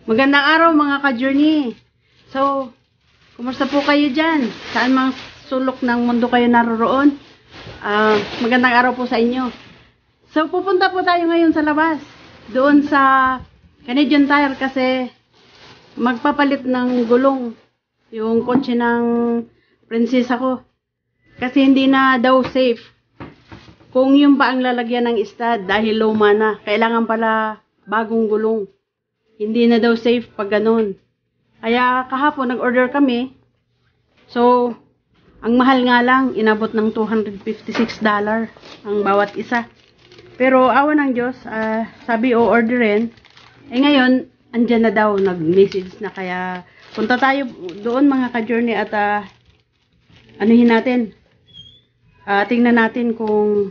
Magandang araw mga ka-journey. So, kumusta po kayo dyan? Saan mang sulok ng mundo kayo naroroon? Magandang araw po sa inyo. So, pupunta po tayo ngayon sa labas. Doon sa Canadian Tire kasi magpapalit ng gulong yung kotse ng prinsesa ko. Kasi hindi na daw safe. Kung yung pa ang lalagyan ng stud dahil luma na, kailangan pala bagong gulong. Hindi na daw safe pag ganun. Kaya kahapon nag-order kami. So, ang mahal nga lang, inabot ng $256 ang bawat isa. Pero awa ng Diyos, sabi orderin. Ngayon, andyan na daw, nag-message na. Kaya punta tayo doon mga ka-journey at anuhin natin. Tingnan natin kung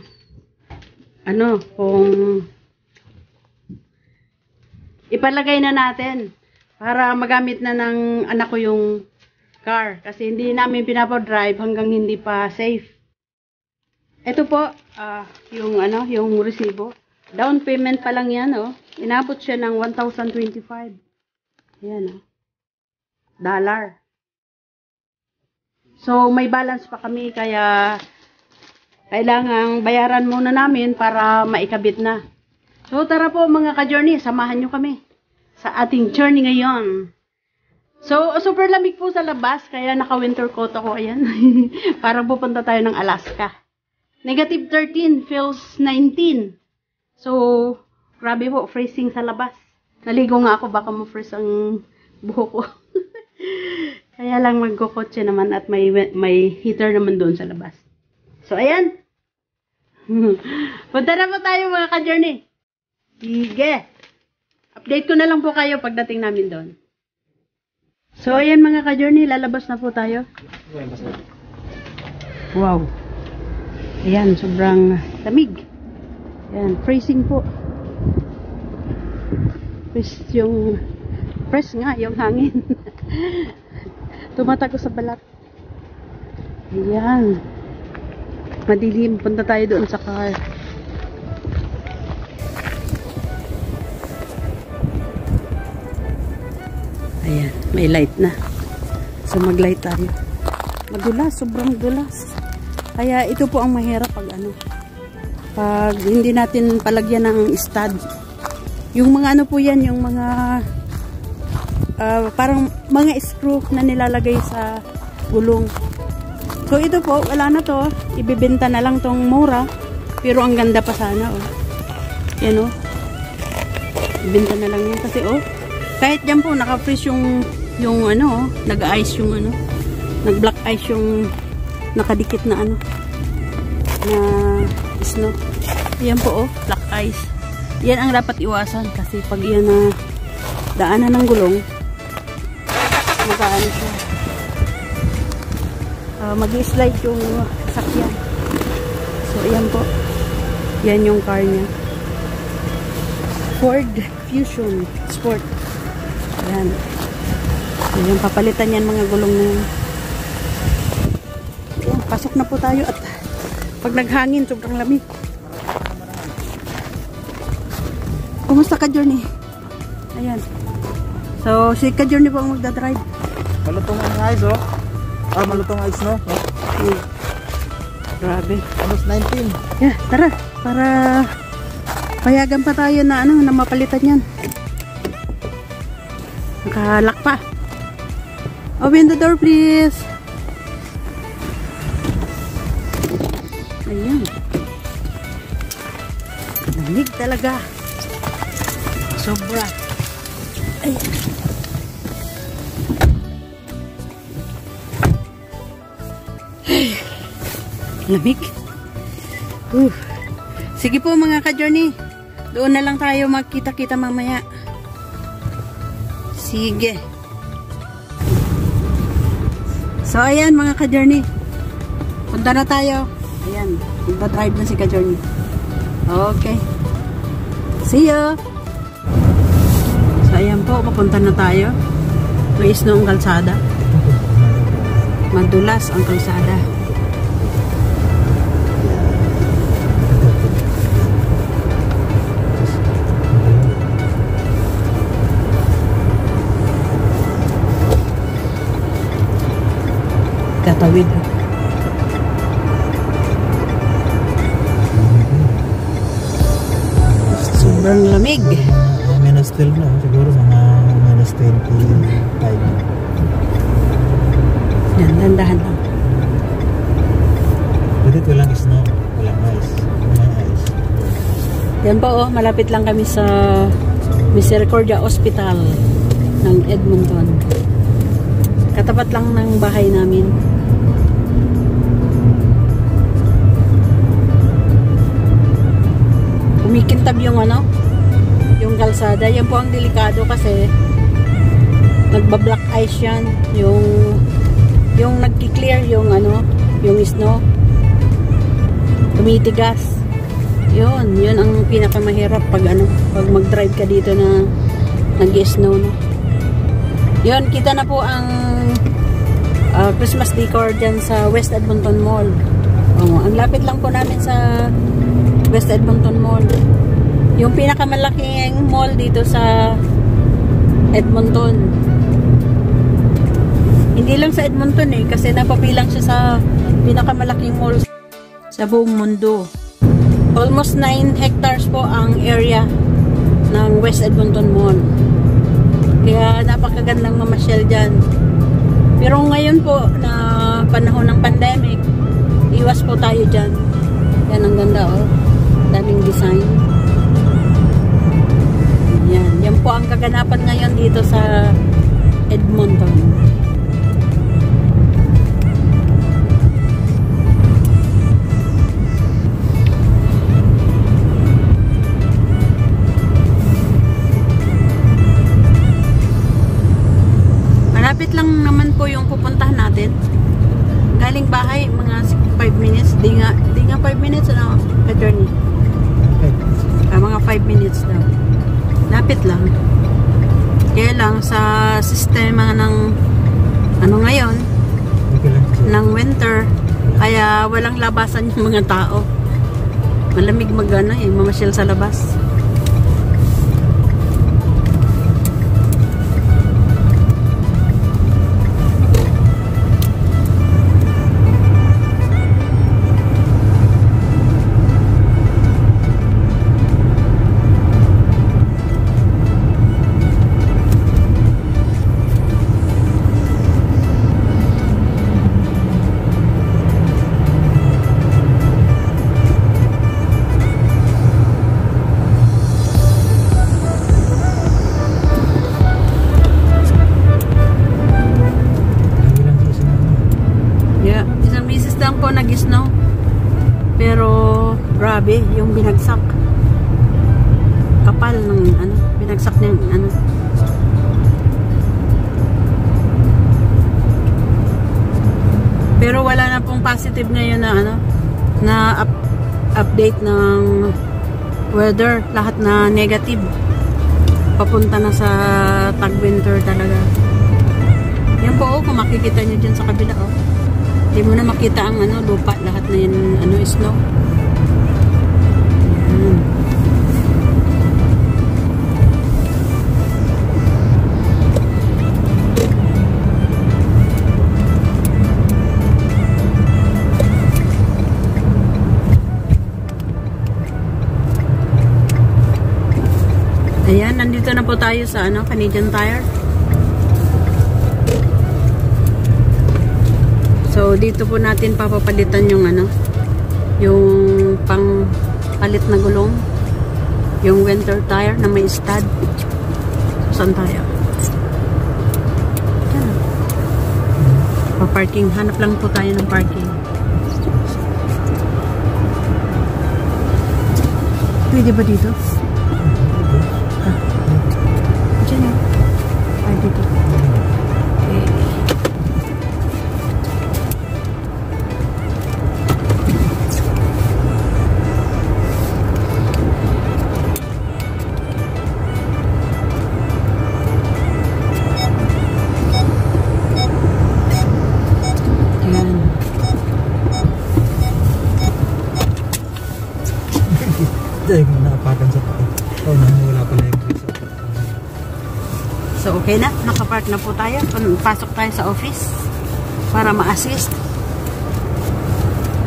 ipalagay na natin para magamit na ng anak ko yung car kasi hindi namin pinapa-drive hanggang hindi pa safe. Ito po yung resibo. Down payment pa lang yan, Inabot siya ng $1,025. Ayan, dollar. So may balance pa kami kaya kailangang bayaran muna namin para maikabit na. So, tara po mga ka-journey, samahan nyo kami sa ating journey ngayon. So, super lamig po sa labas, kaya naka-winter coat ako, ayan. Parang pupunta tayo ng Alaska. Negative 13, feels 19. So, grabe po, freezing sa labas. Naligo nga ako, baka ma-freeze ang buhok ko. Kaya lang magkukotse naman at may heater naman doon sa labas. So, ayan. Punta na po tayo mga ka-journey. Sige. Update ko na lang po kayo pagdating namin doon. So, ayan mga ka-journey, lalabas na po tayo. Wow. Ayan, sobrang lamig. Ayan, freezing po. Fresh nga yung hangin. Tumatago sa balat. Ayan. Madilim, punta tayo doon sa car. Ayan, may light na. So mag-light tayo. Madulas, sobrang dulas. Kaya ito po ang mahirap pag hindi natin palagyan ng stud. Yung mga po yan, yung mga parang mga screw na nilalagay sa gulong. So ito po, wala na to. Ibibenta na lang tong mura. Pero ang ganda pa sana, Yan, ibenta na lang yan kasi, kahit dyan po, naka-freeze yung nag-ice yung nag-black ice yung nakadikit na na snow. Yan po, black ice. Yan ang dapat iwasan kasi pag yan na daanan ng gulong, mag-aano siya. Mag-slide yung sakyan. So, ayan po. Yan yung car niya. Ford Fusion Sport. Ayan. So, yung papalitan yan mga gulong na yun. Ayan, pasok na po tayo at pag naghangin, sobrang lamig. Kumusta ka, Journey? Ayan. So, si ka, Journey po ang magdadrive. Malutong ang ice, malutong ice, no? Grabe. Almost 19. Yeah, tara. Para payagan pa tayo na na mapalitan yan. Nakalak pa. Open the door, please. Ayan. Lamig talaga. Sobra. Ayan. Lamig. Sige po mga ka-journey. Doon na lang tayo magkita-kita mamaya. Sige. So ayan mga ka-journey. Punta na tayo. Ayan. Magdadrive na si ka-journey. Okay. See you. So ayan po. Papunta na tayo. May snow ang kalsada. Madulas ang kalsada. Tatawid. Sobrang lamig. Minus 12 na. Siguro mga minus 25. Yan, dandahan lang. But walang snow. Walang ice. Walang ice. Yan po, oh, malapit lang kami sa Misericordia Hospital ng Edmonton. Katapat lang ng bahay namin. Kumikintab yung ano, yung kalsada. Yan po ang delikado kasi nagba-black ice yan. Yung nagki-clear yung ano, yung snow. Tumitigas. Yun ang pinakamahirap pag ano, pag mag-drive ka dito na nag-snow, no. Yun, kita na po ang Christmas decor dyan sa West Edmonton Mall. Ang lapit lang po namin sa West Edmonton Mall. Yung pinakamalaking mall dito sa Edmonton. Hindi lang sa Edmonton kasi napapilang siya sa pinakamalaking mall sa buong mundo. Almost 9 hectares po ang area ng West Edmonton Mall. Kaya napakagandang mamasyal dyan. Pero ngayon po na panahon ng pandemic, iwas po tayo dyan. Yan ang ganda, oh. Daming design. Yan po ang kaganapan ngayon dito sa Edmonton. Malapit lang naman po yung pupuntahan natin. Galing bahay, mga 5 minutes. Di nga 5 minutes, ano, attorney? Mga 5 minutes daw. Lapit lang. Kaya lang, sa sistema ng ano ngayon, ng winter, kaya walang labasan yung mga tao. Malamig mamasyal sa labas. Nag-snow, pero grabe yung binagsak, kapal ng ano, binagsak ng ano. Pero wala na pong positive ngayon na ano, na update ng weather, lahat na negative, papunta na sa tag-winter talaga. Yan po, kung makikita nyo dyan sa kabila, oh. Hindi mo na makita ang ano, lupa, lahat na yun, ano, snow. Ayan, nandito na po tayo sa ano, Canadian Tire. So, dito po natin papapalitan yung ano, yung pang palit na gulong, yung winter tire na may stud. So, saan tayo? Pa-parking. Hanap lang po tayo ng parking. Pwede ba dito? Diyan yun. Ay, dito. Nakapakan sa paa. Oh, wala pala yung grip sa paa. So, okay na. Nakapark na po tayo. Pasok tayo sa office para ma-assist.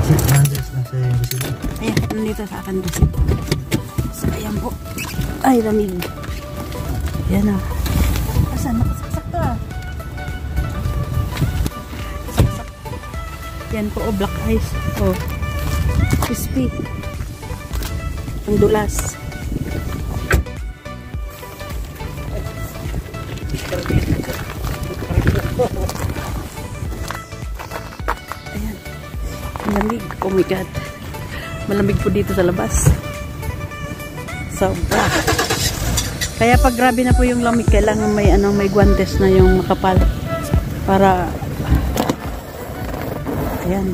Nandiyan na sa yung resibo. Ayan, nandito sa akin kasi. So, ayan po. Ay, lamig. Ayan o. Asan? Nakasaksak to ah. Saksak. Yan po o, black ice. O. Crispy. Ang dulas. Ayan. Malamig. Oh my God. Malamig po dito sa labas. Sobra. Kaya pag grabe na po yung lamig, kailangan may may guantes na yung makapal para ayan.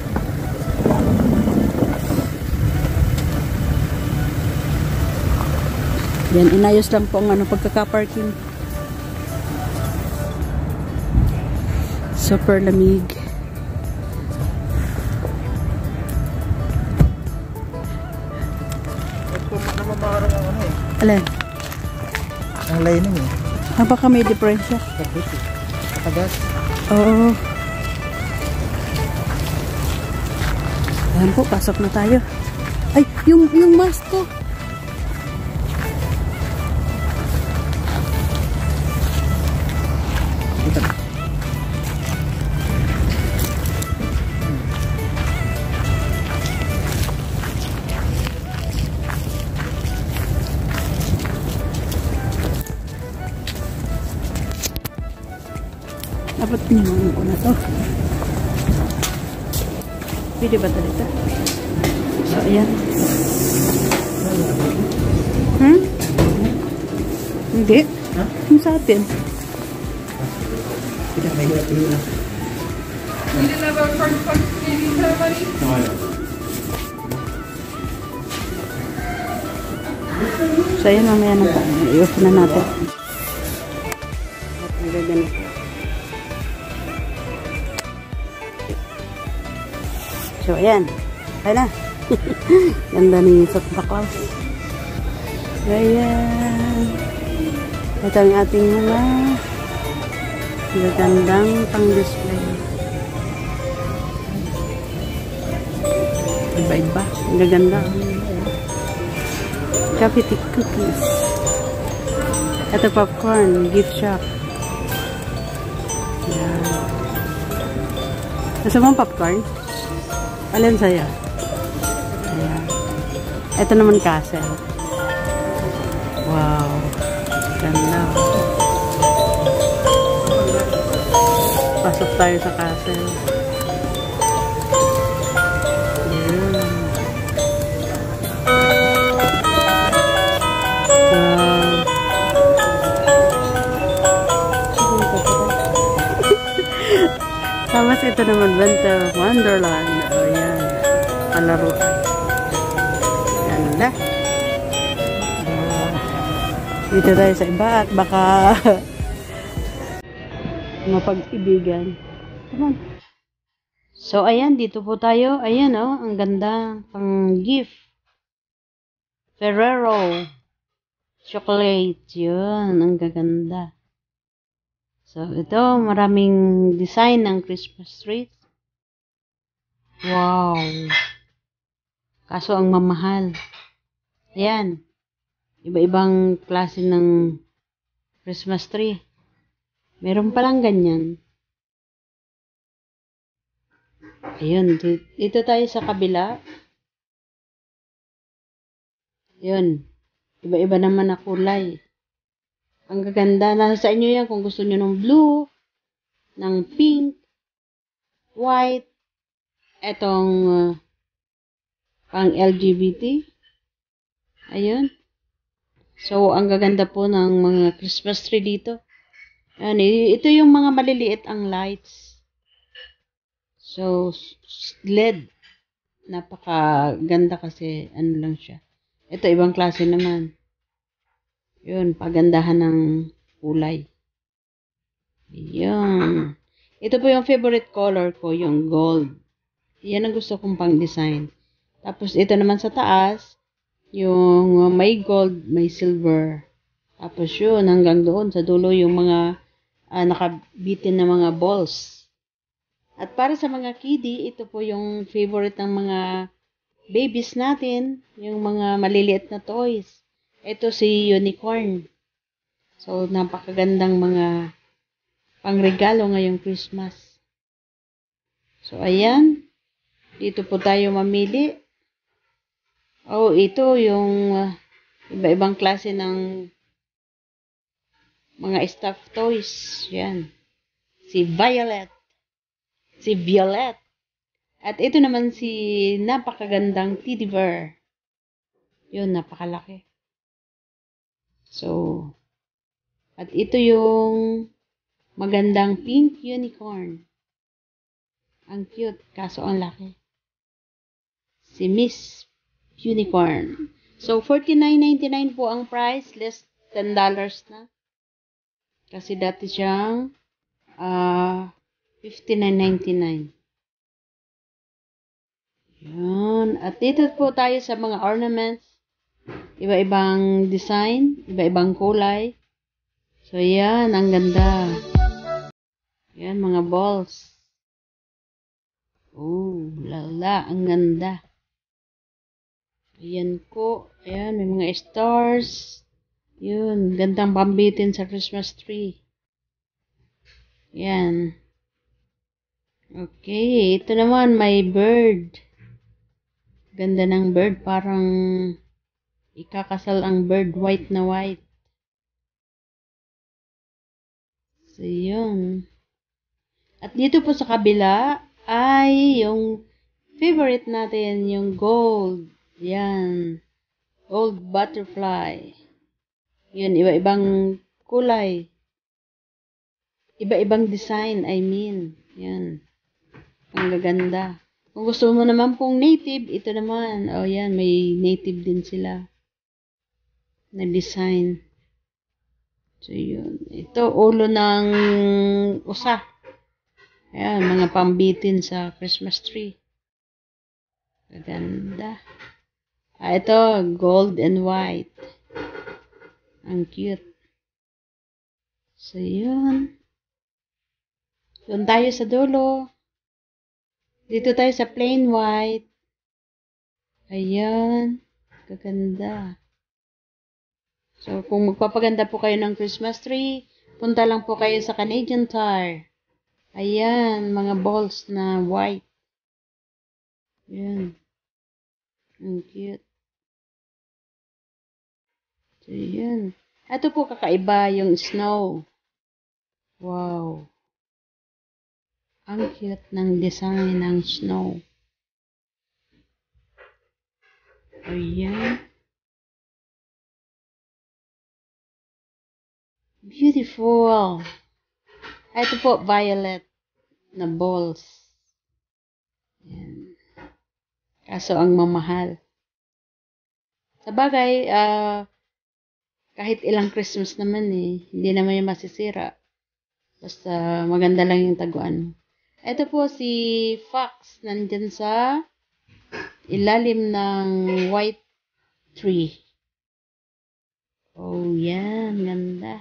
Yan, inayos lang po ang pagkaka-parking. Super lamig. Namamarang ang ano eh. Alin? Ang lining eh. Baka may diferensya. Kapit eh. Katagas. Oo. Ayan po, pasok na tayo. Ay, yung mask ko. Dapat pinimunin ko na to. Pwede ba talaga? So, ayan. Hindi. Ha? Yung sa atin. Kita may hirap-hirap. You didn't have a Thanksgiving ceremony? No, I don't. So, ayan, mamaya na pa. I-off na natin. At ang gaganito. So, ayan. Ayan na. Ganda ni Santa Claus. Ayan. Ito ang ating mga gagandang pang-display. Iba-iba. Ang gaganda. Coffee cookies. Ito popcorn. Gift shop. Ayan. Gusto mo popcorn? Alin sa'yo? Ayan. Ito naman castle. Wow. Ganda. Pasok tayo sa castle. Ayan. Tapos ito naman banta Wonderland. O yan. Palaruan. Ganda. Dito tayo sa iba at baka mapag-ibigan. Come on. So ayan, dito po tayo. Ayan oh, ang ganda pang gift. Ferrero chocolate. Yun, ang gaganda. So, ito, maraming design ng Christmas trees. Wow! Kaso, ang mamahal. Ayan. Iba-ibang klase ng Christmas tree. Meron palang ganyan. Ayun. Dito tayo sa kabila. Yun. Iba-iba naman na kulay. Ang gaganda. Nasa inyo yan kung gusto nyo ng blue, ng pink, white, etong pang LGBT. Ayun. So, ang gaganda po ng mga Christmas tree dito. Ayan, ito yung mga maliliit ang lights. So, LED. Napakaganda kasi ano lang siya. Ito, ibang klase naman. Yun, pagandahan ng kulay. Yun. Ito po yung favorite color ko, yung gold. Yan ang gusto kong pang-design. Tapos, ito naman sa taas, yung may gold, may silver. Tapos yun, hanggang doon sa dulo yung mga nakabitin na mga balls. At para sa mga kiddie, ito po yung favorite ng mga babies natin, yung mga maliliit na toys. Ito si unicorn. So, napakagandang mga pangregalo ngayong Christmas. So, ayan. Dito po tayo mamili. Oh, ito yung iba-ibang klase ng mga stuffed toys. Yan. Si Violet. Si Violet. At ito naman si napakagandang teddy bear. Yun, napakalaki. So, at ito yung magandang pink unicorn. Ang cute, kaso ang laki. Si Miss Unicorn. So, $49.99 po ang price, less $10 na. Kasi dati siyang $59.99. Yan. At dito po tayo sa mga ornaments. Iba-ibang design, iba-ibang kulay. So, yan. Ang ganda. Yan, mga balls. Oh, lala. Ang ganda. Ayan po. Ayan, may mga stars. Yun. Gandang pambitin sa Christmas tree. Yan. Okay. Ito naman, may bird. Ganda ng bird, parang ikakasal ang bird, white na white. So, yun. At dito po sa kabila ay yung favorite natin, yung gold. Yan. Gold butterfly. Yun, iba-ibang kulay. Iba-ibang design, I mean. Yan. Ang gaganda. Kung gusto mo naman pong native, ito naman. O yan, may native din sila na design. So, yun. Ito, ulo ng usa. Ayan, mga pambitin sa Christmas tree. Gaganda. Ito, gold and white. Ang cute. So, yun. Doon tayo sa dulo. Dito tayo sa plain white. Ayan. Gaganda. So, kung magpapaganda po kayo ng Christmas tree, punta lang po kayo sa Canadian Tire. Ayan. Mga balls na white. Ayan. Ang cute. So, ayan. Ito po kakaiba yung snow. Wow. Ang cute ng design ng snow. Ayan. Beautiful. Ito po, violet na balls. Ayan. Kaso ang mamahal. Sa bagay, kahit ilang Christmas naman hindi naman yung masisira. Basta maganda lang yung taguan. Ito po si Fox, nandyan sa ilalim ng white tree. Oh, yan. Ganda.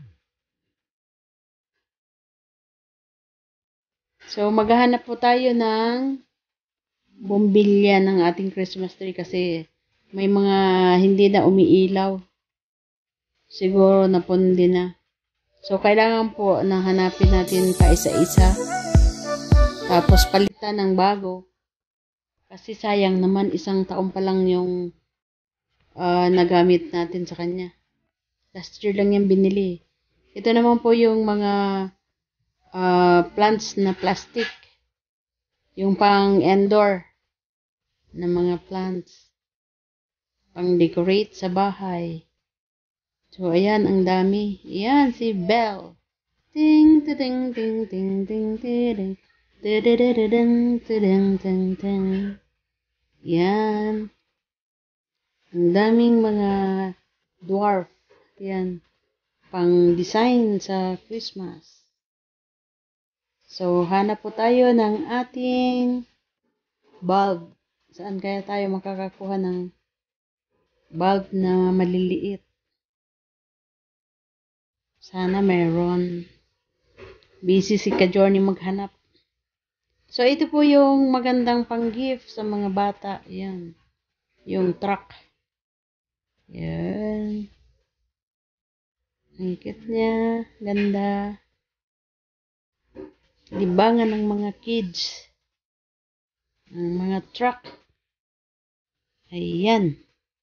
So, maghahanap po tayo ng bumbilya ng ating Christmas tree kasi may mga hindi na umiilaw. Siguro napundi na. So, kailangan po na hanapin natin pa isa-isa. Tapos, palitan ng bago. Kasi sayang naman, isang taon pa lang yung nagamit natin sa kanya. Last year lang yung binili. Ito naman po yung mga plants na plastic. Yung pang indoor na mga plants. Pang decorate sa bahay. So, ayan, ang dami. Ayan, si Belle. Ting, ting, ting, ting, ting, ting, ting, ting, ting, ting. Yan. Ang daming mga dwarf. Yan. Pang design sa Christmas. So, hanap po tayo ng ating bulb. Saan kaya tayo makakakuha ng bulb na maliliit? Sana meron. Busy si Ka-Journey maghanap. So, ito po yung magandang pang-gift sa mga bata. Yan. Yung truck. Yan. Ang cute niya. Ganda. Libangan ng mga kids. Ang mga truck. Ayan.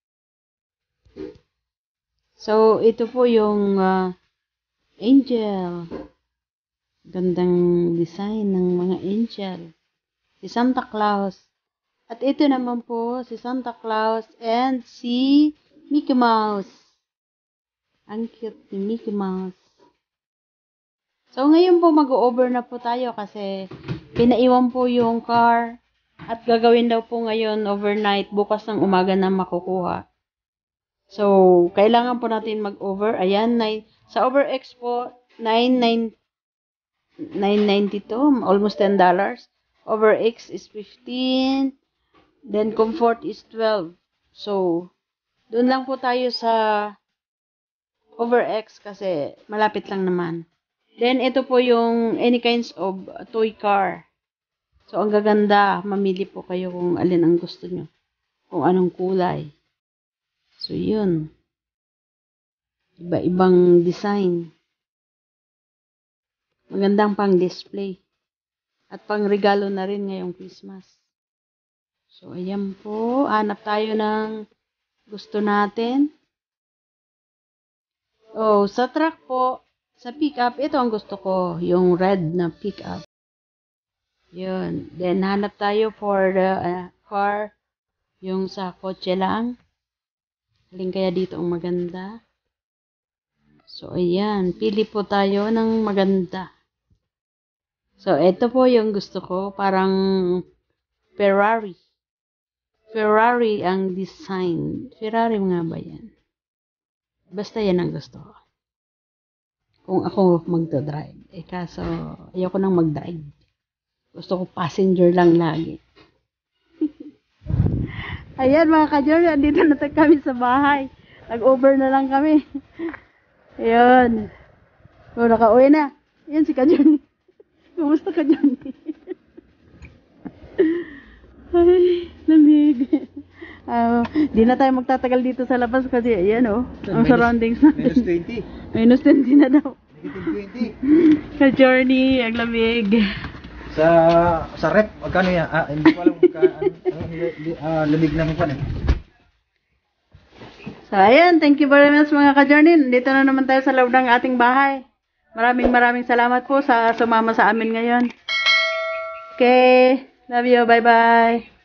So, ito po yung angel. Gandang design ng mga angel. Si Santa Claus. At ito naman po, si Santa Claus and si Mickey Mouse. Ang cute ni Mickey Mouse. So, ngayon po mag-over na po tayo kasi pinaiwan po yung car at gagawin daw po ngayon overnight, bukas ng umaga na makukuha. So, kailangan po natin mag-over. Ayan, sa OverX po, $9.92, almost $10. OverX is 15, then Comfort is 12. So, doon lang po tayo sa OverX kasi malapit lang naman. Then, ito po yung any kinds of toy car. So, ang gaganda. Mamili po kayo kung alin ang gusto nyo. Kung anong kulay. So, yun. Iba-ibang design. Magandang pang-display. At pang-regalo na rin ngayong Christmas. So, ayan po. Hanap tayo ng gusto natin. Oh, sa truck po, sa pickup, ito ang gusto ko. Yung red na pickup. Yun. Then, hanap tayo for the car. Yung sa kotse lang. Alin kaya dito ang maganda? So, ayan. Pili po tayo ng maganda. So, ito po yung gusto ko. Parang Ferrari. Ferrari ang design. Ferrari nga ba yan? Basta yan ang gusto ko. Kung ako magdadrive. Kaso, ayoko nang mag-drive. Gusto ko passenger lang lagi. Ayan mga ka-Jordan, andito na kami sa bahay. Nag-over na lang kami. Ayan. O, nakauwi na. Ayan si ka-Jordan. Kumusta ka-Jordan? Ay, lamig. Di na tayo magtatagal dito sa labas kasi ayan ang surroundings natin. Minus 20. Minus 20 na daw. Negative 20. Ka-Journey, ang lamig. Sa rep, magkano yan? Hindi ko alam lamig ng pan eh. So, ayan. Thank you very much mga ka-Journey. Dito na naman tayo sa loob ng ating bahay. Maraming salamat po sa sumama sa amin ngayon. Okay. Love you. Bye-bye.